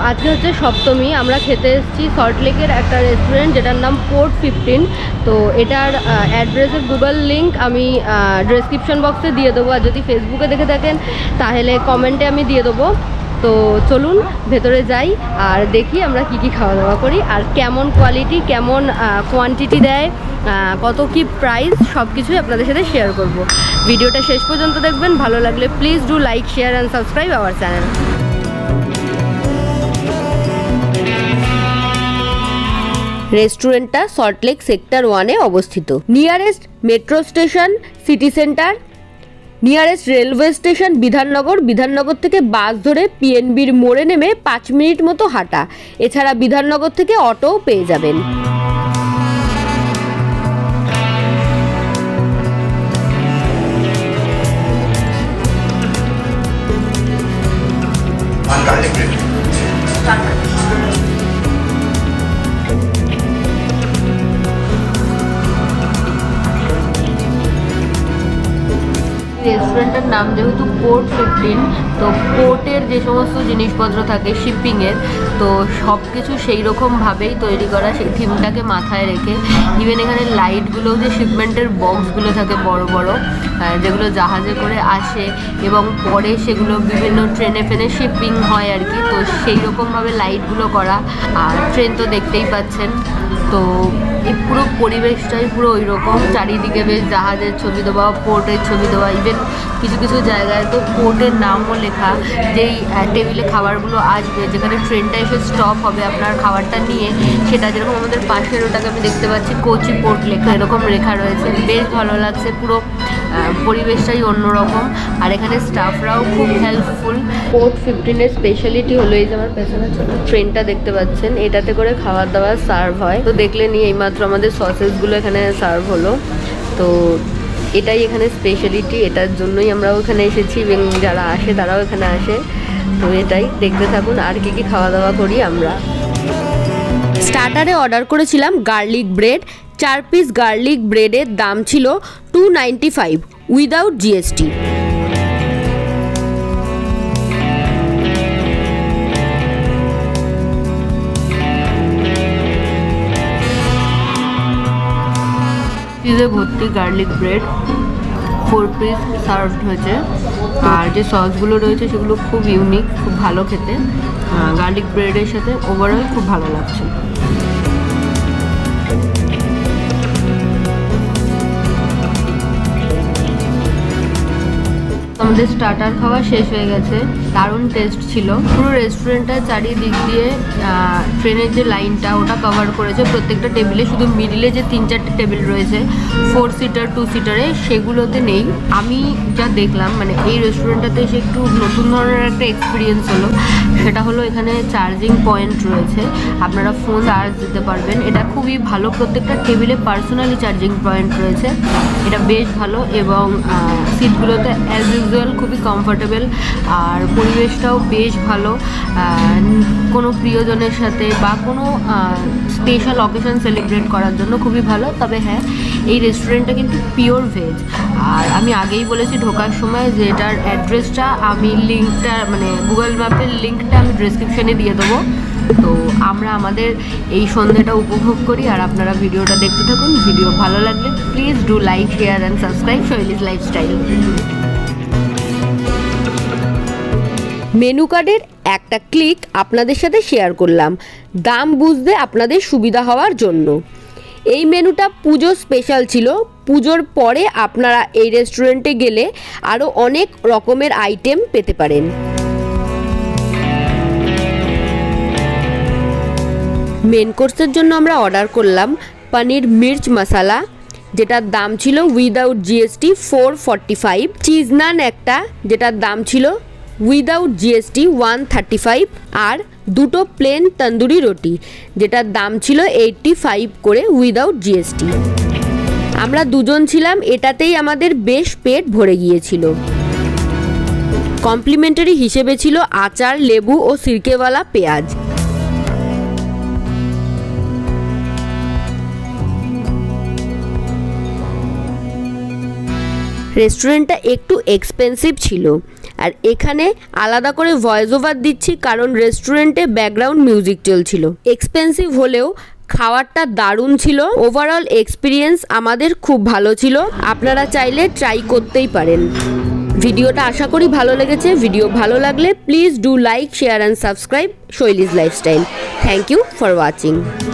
আজকে হচ্ছে সপ্তমী। আমরা খেতে এসেছি সল্টলেকের একটা রেস্টুরেন্ট যেটার নাম পোর্ট 15। তো এটার অ্যাড্রেসের গুগল লিঙ্ক আমি ডেসক্রিপশন বক্সে দিয়ে দেবো, আর যদি ফেসবুকে দেখে থাকেন তাহলে কমেন্টে আমি দিয়ে দেবো। তো চলুন ভেতরে যাই আর দেখি আমরা কি খাওয়া দাওয়া করি, আর কেমন কোয়ালিটি, কেমন কোয়ান্টিটি দেয়, কত কি প্রাইস, সব কিছুই আপনাদের সাথে শেয়ার করব। ভিডিওটা শেষ পর্যন্ত দেখবেন। ভালো লাগলে please do like, share and subscribe our channel. রেস্টুরেন্টটা সল্টলেক সেক্টর 1-এ অবস্থিত। Nearest metro station city centre, nearest railway station Bidhannagar. Bidhannagar থেকে বাস ধরে পিএনবির মোড়ে নেমে 5 মিনিট মতো হাঁটা। এছাড়া বিধাননগর থেকে অটোও পেয়ে যাবেন। রেস্টুরেন্টের নাম যেহেতু পোর্ট 15, তো পোর্টের যে সমস্ত জিনিসপত্র থাকে শিপিংয়ের, তো সব কিছু সেই রকমভাবেই তৈরি করা, সেই থিমটাকে মাথায় রেখে। ইভেন এখানে লাইটগুলো, যে শিপমেন্টের বক্সগুলো থাকে বড় বড়, যেগুলো জাহাজে করে আসে এবং পরে সেগুলো বিভিন্ন ট্রেনে ফেনে শিপিং হয় আর কি, তো সেই রকমভাবে লাইটগুলো করা। আর ট্রেন তো দেখতেই পাচ্ছেন। তো এই পুরো পরিবেশটাই পুরো ওই রকম, চারিদিকে বেশ জাহাজের ছবি দেওয়া, পোর্টের ছবি দেওয়া। ইভেন কিছু কিছু জায়গায় তো পোর্টের নামও লেখা, যেই টেবিলে খাবারগুলো আসবে, যেখানে ট্রেনটা এসে স্টপ হবে আপনার খাবারটা নিয়ে, সেটা যেরকম আমাদের পাশের ওটাকে আমি দেখতে পাচ্ছি কোচি পোর্ট লেখা, এরকম লেখা রয়েছে। বেশ ভালো লাগছে, পুরো পরিবেশটাই অন্যরকম। আর এখানে স্টাফরাও খুব হেল্পফুল। পোর্ট 15-এর স্পেশালিটি হলো এই যে আমার পেছনে ছোটো ট্রেনটা দেখতে পাচ্ছেন, এটাতে করে খাবার দাবার সার্ভ হয়। তো দেখলে নিয়ে এইমাত্র আমাদের সসেসগুলো এখানে সার্ভ হলো। তো এটাই এখানে স্পেশালিটি, এটার জন্যই আমরাও এখানে এসেছি এবং যারা আসে তারাও এখানে আসে। তো এটাই দেখতে থাকুন আর কি খাওয়া দাওয়া করি আমরা। স্টার্টারে অর্ডার করেছিলাম গার্লিক ব্রেড। 4 পিস গার্লিক ব্রেডের দাম ছিল 295 উইদাউট জিএসটি। চিজে ভর্তি গার্লিক ব্রেড 4 পিস সার্ভড হয়েছে। আর যে সসগুলো রয়েছে সেগুলো খুব ইউনিক, খুব ভালো খেতে। গার্লিক ব্রেডের সাথে ওভারঅল খুব ভালো লাগছে। আমাদের স্টার্টার খাওয়া শেষ হয়ে গেছে, দারুণ টেস্ট ছিল। পুরো রেস্টুরেন্টটা চারিদিক দিয়ে ট্রেনের যে লাইনটা ওটা কভার করেছে। প্রত্যেকটা টেবিলে, শুধু মিডিলে যে 3-4টে টেবিল রয়েছে 4 সিটার 2 সিটারে, সেগুলোতে নেই। আমি যা দেখলাম, মানে এই রেস্টুরেন্টটাতে এসে একটু নতুন ধরনের একটা এক্সপিরিয়েন্স হলো। সেটা হলো এখানে চার্জিং পয়েন্ট রয়েছে, আপনারা ফোন চার্জ দিতে পারবেন। এটা খুবই ভালো, প্রত্যেকটা টেবিলে পার্সোনালি চার্জিং পয়েন্ট রয়েছে, এটা বেশ ভালো। এবং সিটগুলোতে অ্যাজ ইউজুয়াল খুবই কমফোর্টেবল, আর পরিবেশটাও বেশ ভালো। কোনো প্রিয়জনের সাথে বা কোনো স্পেশাল অকেশন সেলিব্রেট করার জন্য খুবই ভালো। তবে হ্যাঁ, এই রেস্টুরেন্টটা কিন্তু পিওর ভেজ। আর আমি আগেই বলেছি ঢোকার সময় যে এটার অ্যাড্রেসটা আমি লিঙ্কটা, মানে গুগল ম্যাপের লিঙ্কটা আমি ডেসক্রিপশনে দিয়ে দেবো। তো আমরা আমাদের এই সন্ধ্যাটা উপভোগ করি, আর আপনারা ভিডিওটা দেখতে থাকুন। ভিডিও ভালো লাগলে please do like, share and subscribe Shaily's lifestyle. Menu কার্ডের একটা ক্লিক আপনাদের সাথে শেয়ার করলাম, দাম বুঝতে আপনাদের সুবিধা হওয়ার জন্য। এই মেনুটা পুজো স্পেশাল ছিল। পুজোর পরে আপনারা এই রেস্টুরেন্টে গেলে আরও অনেক রকমের আইটেম পেতে পারেন। মেন কোর্সের জন্য আমরা অর্ডার করলাম পনির মির্চ মশালা, যেটার দাম ছিল উইদাউট জিএসটি 445। চিজ নান একটা, যেটার দাম ছিল উইদাউট জিএসটি 135। আর 2টো প্লেন তন্দুরি রুটি, যেটার দাম ছিল 85 করে উইদাউট জিএসটি। আমরা দুজন ছিলাম, এটাতেই আমাদের বেশ পেট ভরে গিয়েছিল। কমপ্লিমেন্টারি হিসেবে ছিল আচার, লেবু ও সিরকেওয়ালা পেঁয়াজ। রেস্টুরেন্টটা একটু এক্সপেন্সিভ ছিল, আর এখানে আলাদা করে ভয়েস ওভার দিচ্ছি কারণ রেস্টুরেন্টে ব্যাকগ্রাউন্ড মিউজিক চলছিল। এক্সপেন্সিভ হলেও খাবারটা দারুণ ছিল। ওভারঅল এক্সপিরিয়েন্স আমাদের খুব ভালো ছিল, আপনারা চাইলে ট্রাই করতেই পারেন। ভিডিওটা আশা করি ভালো লেগেছে। ভিডিও ভালো লাগলে please do like, share and subscribe Shaily's lifestyle. Thank you for watching.